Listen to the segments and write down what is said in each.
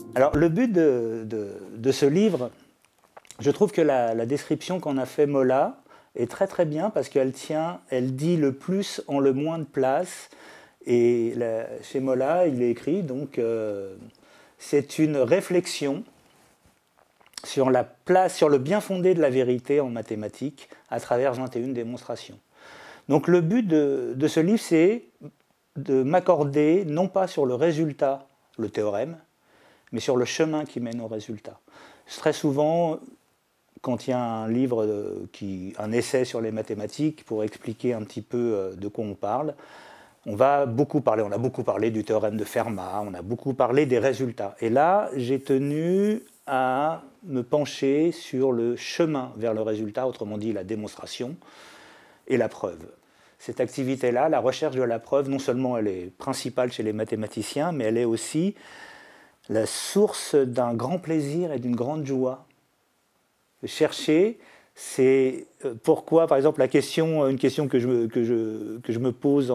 Alors, le but de ce livre, je trouve que la description qu'en a fait Mola est très très bien parce qu'elle elle dit le plus en le moins de place. Et chez Mola, il est écrit, donc, c'est une réflexion sur la place, sur le bien fondé de la vérité en mathématiques à travers 21 démonstrations. Donc, le but de ce livre, c'est de m'accorder non pas sur le résultat, le théorème, mais sur le chemin qui mène au résultat. Très souvent, quand il y a un livre, un essai sur les mathématiques, pour expliquer un petit peu de quoi on parle, on a beaucoup parlé du théorème de Fermat, on a beaucoup parlé des résultats. Et là, j'ai tenu à me pencher sur le chemin vers le résultat, autrement dit la démonstration et la preuve. Cette activité-là, la recherche de la preuve, non seulement elle est principale chez les mathématiciens, mais elle est aussi la source d'un grand plaisir et d'une grande joie. Chercher, c'est pourquoi, par exemple, une question que je me pose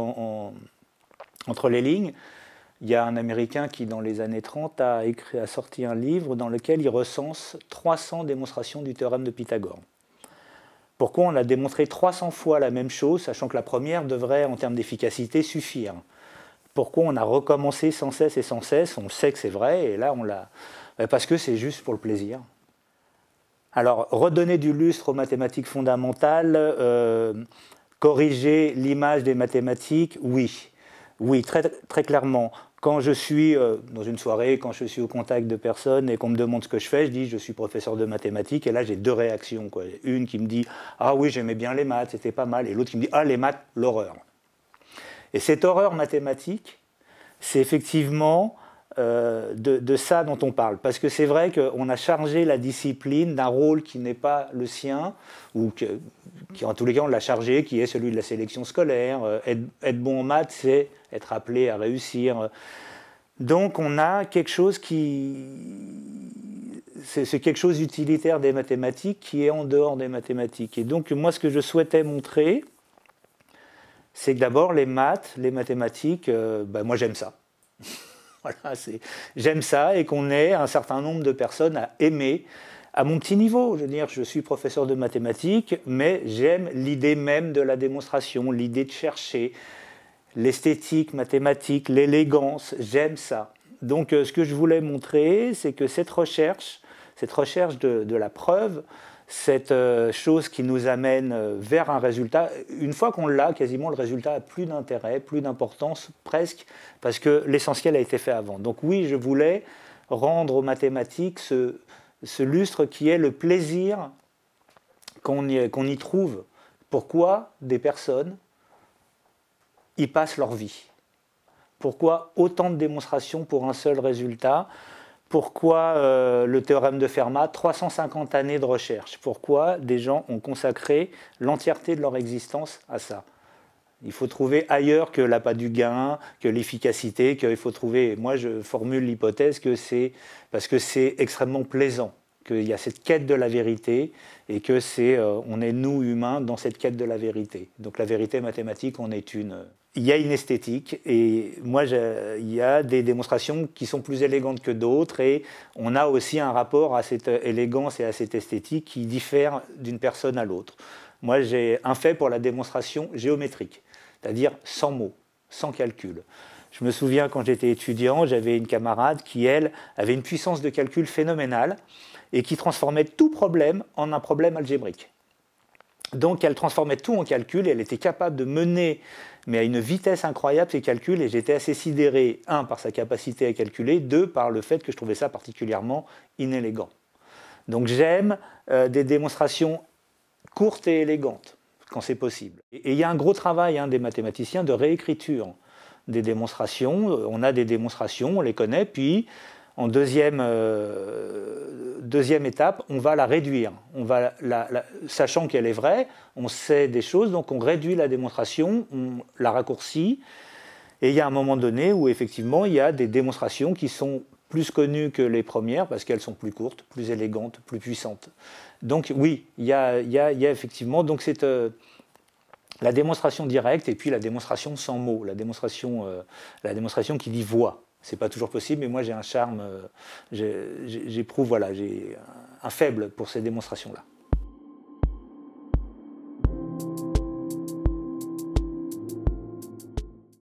entre les lignes, il y a un Américain qui, dans les années 30, a sorti un livre dans lequel il recense 300 démonstrations du théorème de Pythagore. Pourquoi on a démontré 300 fois la même chose, sachant que la première devrait, en termes d'efficacité, suffire? Pourquoi on a recommencé sans cesse et sans cesse? On sait que c'est vrai, et là, on l'a... Parce que c'est juste pour le plaisir. Alors, redonner du lustre aux mathématiques fondamentales, corriger l'image des mathématiques, oui. Oui, très, très clairement. Quand je suis dans une soirée, quand je suis au contact de personnes et qu'on me demande ce que je fais, je dis je suis professeur de mathématiques, et là j'ai deux réactions, quoi. Une qui me dit ah oui, j'aimais bien les maths, c'était pas mal, et l'autre qui me dit ah les maths, l'horreur. Et cette horreur mathématique, c'est effectivement de ça dont on parle. Parce que c'est vrai qu'on a chargé la discipline d'un rôle qui n'est pas le sien, ou qui en tous les cas on l'a chargé, qui est celui de la sélection scolaire. Être bon en maths, c'est être appelé à réussir. Donc on a quelque chose c'est quelque chose d'utilitaire des mathématiques qui est en dehors des mathématiques. Et donc moi ce que je souhaitais montrer, c'est que d'abord les maths, les mathématiques, moi j'aime ça. Voilà, j'aime ça, et qu'on ait un certain nombre de personnes à aimer à mon petit niveau. Je veux dire, je suis professeur de mathématiques, mais j'aime l'idée même de la démonstration, l'idée de chercher, l'esthétique mathématique, l'élégance, j'aime ça. Donc ce que je voulais montrer, c'est que cette recherche de la preuve, cette chose qui nous amène vers un résultat, une fois qu'on l'a, quasiment le résultat a plus d'intérêt, plus d'importance, presque, parce que l'essentiel a été fait avant. Donc oui, je voulais rendre aux mathématiques ce lustre qui est le plaisir qu'on y trouve. Pourquoi des personnes y passent leur vie? Pourquoi autant de démonstrations pour un seul résultat? Pourquoi le théorème de Fermat, 350 années de recherche? Pourquoi des gens ont consacré l'entièreté de leur existence à ça? Il faut trouver ailleurs que l'appât du gain, que l'efficacité, qu'il faut trouver... Moi, je formule l'hypothèse que c'est parce que c'est extrêmement plaisant, qu'il y a cette quête de la vérité, et que on est, nous, humains, dans cette quête de la vérité. Donc la vérité mathématique en est une... Il y a une esthétique, et moi, il y a des démonstrations qui sont plus élégantes que d'autres, et on a aussi un rapport à cette élégance et à cette esthétique qui diffère d'une personne à l'autre. Moi, j'ai un fait pour la démonstration géométrique, c'est-à-dire sans mots, sans calcul. Je me souviens, quand j'étais étudiant, j'avais une camarade qui, elle, avait une puissance de calcul phénoménale et qui transformait tout problème en un problème algébrique. Donc, elle transformait tout en calcul, et elle était capable de mener, mais à une vitesse incroyable, ces calculs, et j'étais assez sidéré, un, par sa capacité à calculer, deux, par le fait que je trouvais ça particulièrement inélégant. Donc j'aime des démonstrations courtes et élégantes, quand c'est possible. Et il y a un gros travail des mathématiciens de réécriture des démonstrations. On a des démonstrations, on les connaît, puis en deuxième étape, on va la réduire. Sachant qu'elle est vraie, on sait des choses, donc on réduit la démonstration, on la raccourcit. Et il y a un moment donné où effectivement il y a des démonstrations qui sont plus connues que les premières parce qu'elles sont plus courtes, plus élégantes, plus puissantes. Donc oui, il y a effectivement donc la démonstration directe et puis la démonstration sans mots, la démonstration qui dit voix. C'est pas toujours possible, mais moi j'ai un charme, j'éprouve, voilà, j'ai un faible pour ces démonstrations-là.